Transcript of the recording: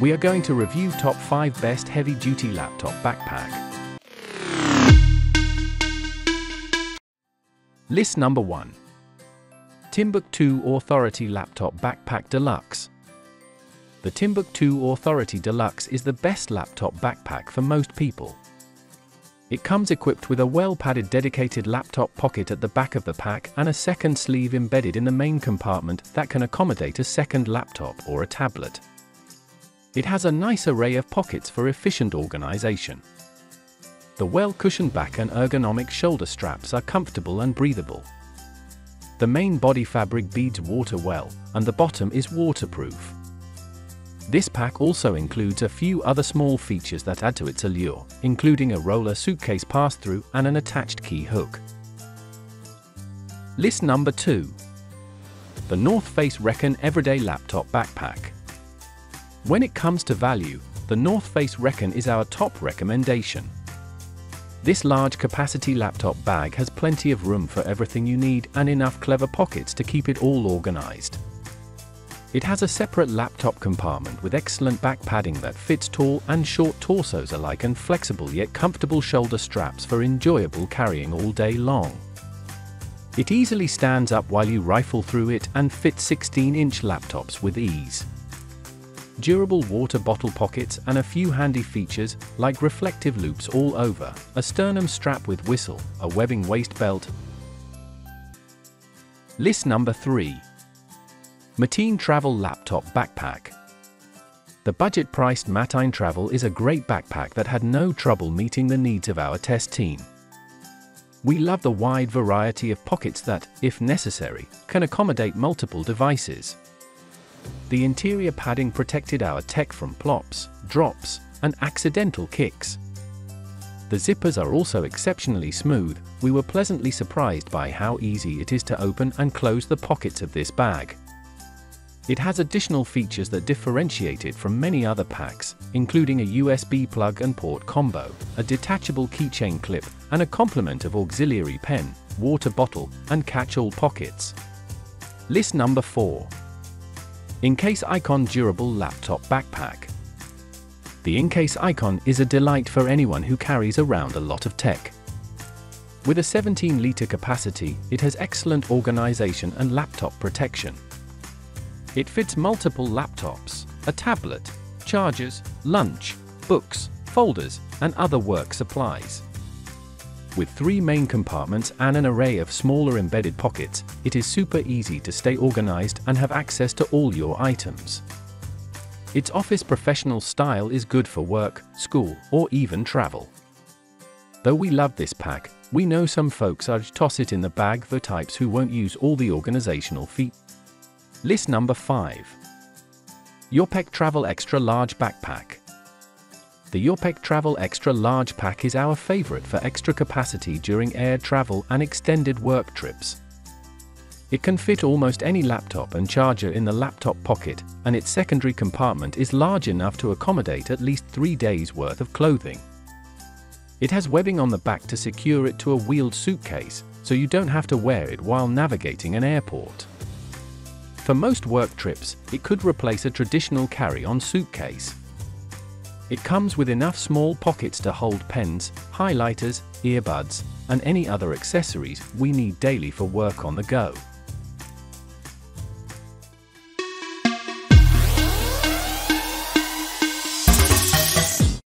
we are going to review top 5 best heavy-duty laptop backpack. List number 1. Timbuk2 Authority Laptop Backpack Deluxe. The Timbuk2 Authority Deluxe is the best laptop backpack for most people. It comes equipped with a well-padded dedicated laptop pocket at the back of the pack and a second sleeve embedded in the main compartment that can accommodate a second laptop or a tablet. It has a nice array of pockets for efficient organization. The well-cushioned back and ergonomic shoulder straps are comfortable and breathable. The main body fabric beads water well, and the bottom is waterproof. This pack also includes a few other small features that add to its allure, including a roller suitcase pass-through and an attached key hook. List number 2. The North Face Recon Everyday Laptop Backpack. When it comes to value, the North Face Recon is our top recommendation. This large capacity laptop bag has plenty of room for everything you need and enough clever pockets to keep it all organized. It has a separate laptop compartment with excellent back padding that fits tall and short torsos alike and flexible yet comfortable shoulder straps for enjoyable carrying all day long. It easily stands up while you rifle through it and fits 16-inch laptops with ease. Durable water bottle pockets and a few handy features like reflective loops all over, a sternum strap with whistle, a webbing waist belt. List number 3. Mateen Travel Laptop Backpack. The budget-priced Mateen Travel is a great backpack that had no trouble meeting the needs of our test team. We love the wide variety of pockets that, if necessary, can accommodate multiple devices. The interior padding protected our tech from plops, drops, and accidental kicks. The zippers are also exceptionally smooth. We were pleasantly surprised by how easy it is to open and close the pockets of this bag. It has additional features that differentiate it from many other packs, including a USB plug and port combo, a detachable keychain clip, and a complement of auxiliary pen, water bottle, and catch-all pockets. List number 4. Incase Icon Durable Laptop Backpack. The Incase Icon is a delight for anyone who carries around a lot of tech. With a 17-liter capacity, it has excellent organization and laptop protection. It fits multiple laptops, a tablet, chargers, lunch, books, folders, and other work supplies. With 3 main compartments and an array of smaller embedded pockets, it is super easy to stay organized and have access to all your items. Its office professional style is good for work, school, or even travel. Though we love this pack, we know some folks are toss it in the bag the types who won't use all the organizational features. List number 5. Yorpek Travel Extra Large Backpack. The Yorpek Travel Extra Large Pack is our favorite for extra capacity during air travel and extended work trips. It can fit almost any laptop and charger in the laptop pocket, and its secondary compartment is large enough to accommodate at least 3 days' worth of clothing. It has webbing on the back to secure it to a wheeled suitcase, so you don't have to wear it while navigating an airport. For most work trips, it could replace a traditional carry-on suitcase. It comes with enough small pockets to hold pens, highlighters, earbuds, and any other accessories we need daily for work on the go.